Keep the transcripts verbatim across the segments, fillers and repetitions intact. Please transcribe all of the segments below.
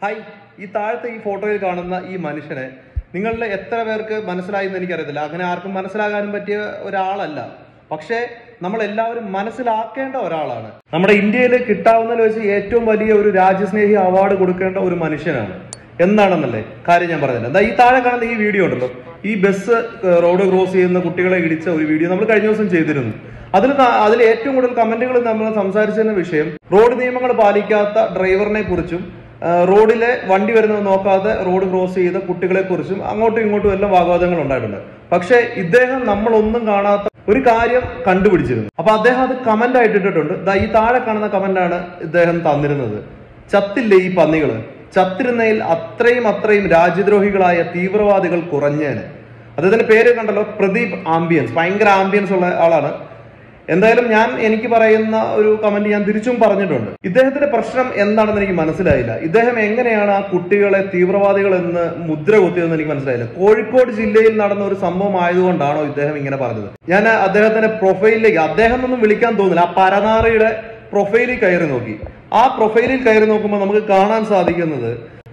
Hi, ഈ താഴത്തെ ഈ ഫോട്ടോയിൽ കാണുന്ന ഈ മനുഷ്യനെ നിങ്ങളുടെ എത്ര പേർക്ക് മനസ്സിലായി എന്ന് എനിക്കറിയത്തില്ല. അങ്ങനെ ആർക്കും മനസ്സിലാകാനും പറ്റിയ ഒരാളല്ല. പക്ഷേ നമ്മൾ എല്ലാവരും മനസ്സിലാക്കേണ്ട ഒരാളാണ്. നമ്മുടെ ഇന്ത്യയിൽ കിട്ടാവുന്നതിൽ വെച്ച് ഏറ്റവും വലിയ ഒരു രാജ്യസ്നേഹി അവാർഡ് കൊടുക്കേണ്ട ഒരു മനുഷ്യനാണ്. എന്താണെന്നല്ലേ കാര്യം ഞാൻ പറഞ്ഞില്ല. എന്താ ഈ താഴെ കാണുന്ന ഈ വീഡിയോ ഉണ്ടല്ലോ, ഈ ബസ് റോഡ് ക്രോസ് ചെയ്യുന്ന കുട്ടികളെ ഇടിച്ച ഒരു വീഡിയോ നമ്മൾ കഴിഞ്ഞ ദിവസം ചെയ്തിരുന്നു. അതിൽ അതിൽ ഏറ്റവും കൂടുതൽ കമന്റുകൾ നമ്മൾ സംസാരിച്ചിരുന്ന വിഷയം റോഡ് നിയമങ്ങൾ പാലിക്കാത്ത ഡ്രൈവറിനെ കുറിച്ചും റോഡിലെ വണ്ടി വരുന്നത് നോക്കാതെ റോഡ് ക്രോസ് ചെയ്ത കുട്ടികളെ കുറിച്ചും അങ്ങോട്ടും ഇങ്ങോട്ടും എല്ലാം വാഗ്വാദങ്ങൾ ഉണ്ടായിട്ടുണ്ട്. പക്ഷെ ഇദ്ദേഹം നമ്മളൊന്നും കാണാത്ത ഒരു കാര്യം കണ്ടുപിടിച്ചിരുന്നു. അപ്പൊ അദ്ദേഹം അത് കമന്റ് ആയിട്ട് ഇട്ടിട്ടുണ്ട്. ഈ താഴെ കാണുന്ന കമന്റാണ് ഇദ്ദേഹം തന്നിരുന്നത്. ചത്തില്ലേ ഈ പന്നികള്, ചത്തിരുന്നതിൽ അത്രയും അത്രയും രാജ്യദ്രോഹികളായ തീവ്രവാദികൾ കുറഞ്ഞേന്. അദ്ദേഹത്തിന്റെ പേര് കണ്ടല്ലോ, പ്രദീപ് ആംബിയൻസ്. ഭയങ്കര ആംബിയൻസ് ഉള്ള ആളാണ്. എന്തായാലും ഞാൻ എനിക്ക് പറയുന്ന ഒരു കമന്റ് ഞാൻ തിരിച്ചും പറഞ്ഞിട്ടുണ്ട്. ഇദ്ദേഹത്തിന്റെ പ്രശ്നം എന്താണെന്ന് എനിക്ക് മനസ്സിലായില്ല. ഇദ്ദേഹം എങ്ങനെയാണ് ആ കുട്ടികളെ തീവ്രവാദികൾ എന്ന് മുദ്ര കുത്തിയതെന്ന് എനിക്ക് മനസ്സിലായില്ല. കോഴിക്കോട് ജില്ലയിൽ നടന്ന ഒരു സംഭവം ആയതുകൊണ്ടാണോ ഇദ്ദേഹം ഇങ്ങനെ പറഞ്ഞത്? ഞാൻ അദ്ദേഹത്തിന്റെ പ്രൊഫൈലിലേക്ക്, അദ്ദേഹം ഒന്നും വിളിക്കാൻ തോന്നില്ല, ആ പരനാറിയുടെ പ്രൊഫൈലിൽ കയറി നോക്കി. ആ പ്രൊഫൈലിൽ കയറി നോക്കുമ്പോൾ നമുക്ക് കാണാൻ സാധിക്കുന്നത്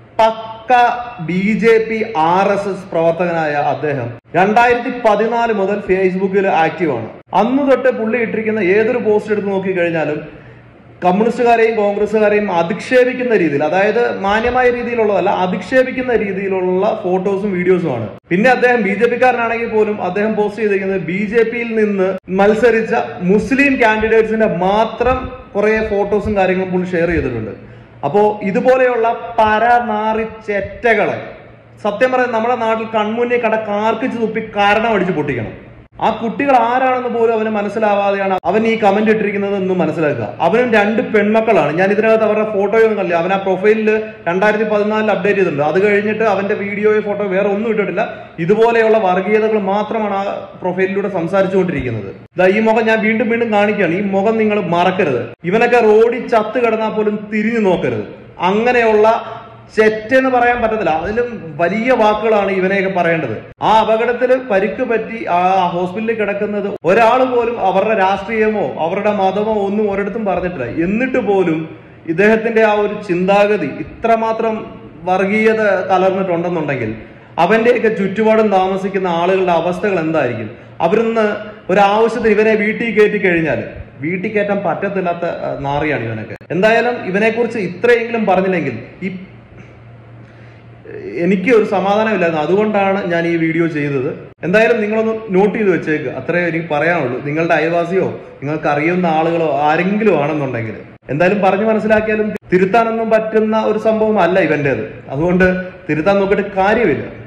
പക്ക B J P R S S പ്രവർത്തകനായ അദ്ദേഹം രണ്ടായിരത്തി പതിനാല് മുതൽ ഫേസ്ബുക്കിൽ ആക്റ്റീവാണ്. അന്ന് തൊട്ട് പുള്ളി ഇട്ടിരിക്കുന്ന ഏതൊരു പോസ്റ്റ് എടുത്ത് നോക്കി കഴിഞ്ഞാലും കമ്മ്യൂണിസ്റ്റുകാരെയും കോൺഗ്രസുകാരെയും അധിക്ഷേപിക്കുന്ന രീതിയിൽ, അതായത് മാന്യമായ രീതിയിലുള്ളതല്ല, അധിക്ഷേപിക്കുന്ന രീതിയിലുള്ള ഫോട്ടോസും വീഡിയോസുമാണ്. പിന്നെ അദ്ദേഹം ബി ജെ പിക്കാരനാണെങ്കിൽ പോലും അദ്ദേഹം പോസ്റ്റ് ചെയ്തിരിക്കുന്നത് ബി ജെ പിയിൽ നിന്ന് മത്സരിച്ച മുസ്ലിം കാൻഡിഡേറ്റ്സിന്റെ മാത്രം കുറെ ഫോട്ടോസും കാര്യങ്ങളും പുള്ളി ഷെയർ ചെയ്തിട്ടുണ്ട്. അപ്പോ ഇതുപോലെയുള്ള പരനാറി ചെറ്റകളെ സത്യം പറയാൻ നമ്മുടെ നാട്ടിൽ കൺമുന്നേ കണ്ട കാർക്കിച്ച് തുപ്പി കാരണം അടിച്ച് പൊട്ടിക്കണം. ആ കുട്ടികൾ ആരാണെന്ന് പോലും അവന് മനസ്സിലാവാതെയാണ് അവൻ ഈ കമന്റ് ഇട്ടിരിക്കുന്നത് എന്നും മനസ്സിലാക്കുക. അവനും രണ്ട് പെൺമക്കളാണ്. ഞാൻ ഇതിനകത്ത് അവരുടെ ഫോട്ടോയൊന്നും കണ്ടില്ല. അവൻ ആ പ്രൊഫൈലിൽ രണ്ടായിരത്തി പതിനാലിൽ അപ്ഡേറ്റ് ചെയ്തിട്ടുണ്ട്. അത് കഴിഞ്ഞിട്ട് അവന്റെ വീഡിയോയോ ഫോട്ടോ വേറെ ഒന്നും ഇട്ടിട്ടില്ല. ഇതുപോലെയുള്ള വർഗീയതകൾ മാത്രമാണ് ആ പ്രൊഫൈലിലൂടെ സംസാരിച്ചുകൊണ്ടിരിക്കുന്നത്. ഈ മുഖം ഞാൻ വീണ്ടും വീണ്ടും കാണിക്കുകയാണ്. ഈ മുഖം നിങ്ങൾ മറക്കരുത്. ഇവനൊക്കെ റോഡിൽ ചത്ത് കിടന്നാൽ പോലും തിരിഞ്ഞു നോക്കരുത്. അങ്ങനെയുള്ള ചെറ്റെന്ന് പറയാൻ പറ്റത്തില്ല, അതിലും വലിയ വാക്കുകളാണ് ഇവനെയൊക്കെ പറയേണ്ടത്. ആ അപകടത്തിൽ പരിക്ക് പറ്റി ആ ഹോസ്പിറ്റലിൽ കിടക്കുന്നത് ഒരാൾ പോലും അവരുടെ രാഷ്ട്രീയമോ അവരുടെ മതമോ ഒന്നും ഒരിടത്തും പറഞ്ഞിട്ടില്ല. എന്നിട്ട് പോലും ഇദ്ദേഹത്തിന്റെ ആ ഒരു ചിന്താഗതി ഇത്രമാത്രം വർഗീയത കലർന്നിട്ടുണ്ടെന്നുണ്ടെങ്കിൽ അവന്റെയൊക്കെ ചുറ്റുപാടും താമസിക്കുന്ന ആളുകളുടെ അവസ്ഥകൾ എന്തായിരിക്കും? അവരിന്ന് ഒരാവശ്യത്തിന് ഇവനെ വീട്ടിൽ കയറ്റി കഴിഞ്ഞാൽ വീട്ടിൽ കയറ്റാൻ പറ്റത്തില്ലാത്ത നാറിയാണ് ഇവനൊക്കെ. എന്തായാലും ഇവനെ കുറിച്ച് ഇത്രയെങ്കിലും പറഞ്ഞില്ലെങ്കിൽ ഈ എനിക്ക് ഒരു സമാധാനമില്ലായിരുന്നു. അതുകൊണ്ടാണ് ഞാൻ ഈ വീഡിയോ ചെയ്തത്. എന്തായാലും നിങ്ങളൊന്ന് നോട്ട് ചെയ്ത് വെച്ചേക്ക്. അത്രേ എനിക്ക് പറയാനുള്ളൂ. നിങ്ങളുടെ അയൽവാസിയോ നിങ്ങൾക്ക് അറിയുന്ന ആളുകളോ ആരെങ്കിലും ആണെന്നുണ്ടെങ്കിൽ എന്തായാലും പറഞ്ഞു മനസ്സിലാക്കിയാലും തിരുത്താനൊന്നും പറ്റുന്ന ഒരു സംഭവം അല്ല ഇവന്റേത്. അതുകൊണ്ട് തിരുത്താൻ നോക്കിയിട്ട് കാര്യമില്ല.